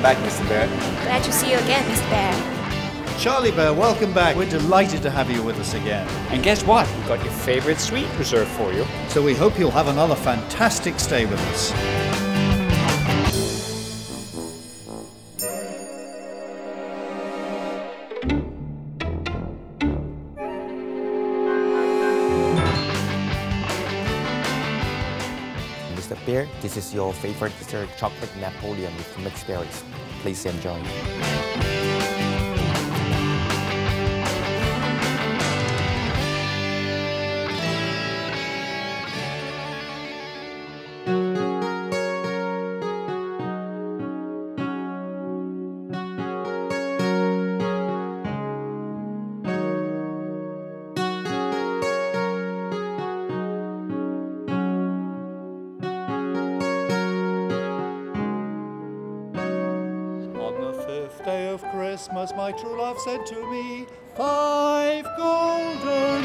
back, Mr. Bear. Glad to see you again, Mr. Bear. Charlie Bear, welcome back. We're delighted to have you with us again. And guess what? We've got your favorite sweet reserved for you. So we hope you'll have another fantastic stay with us. Mr. Bear, this is your favorite dessert, chocolate Napoleon with mixed berries. Please enjoy. Day of Christmas, my true love sent to me 5 golden